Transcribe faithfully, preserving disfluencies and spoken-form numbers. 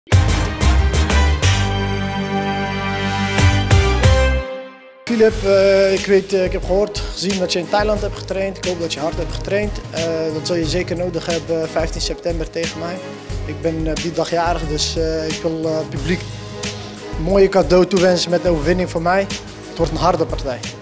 Philip, uh, ik, weet, uh, ik heb gehoord, gezien dat je in Thailand hebt getraind. Ik hoop dat je hard hebt getraind. Uh, dat zul je zeker nodig hebben vijftien september tegen mij. Ik ben uh, die dag jarig, dus uh, ik wil uh, het publiek een mooie cadeau toewensen met een overwinning voor mij. Het wordt een harde partij.